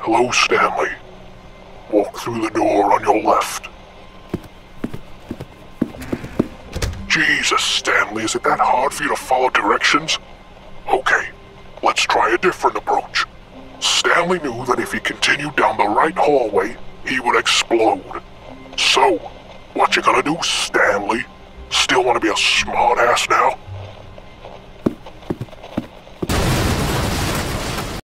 Hello, Stanley. Walk through the door on your left. Jesus, Stanley, is it that hard for you to follow directions? Okay, let's try a different approach. Stanley knew that if he continued down the right hallway, he would explode. So, what you gonna do, Stanley? Still wanna be a smartass now?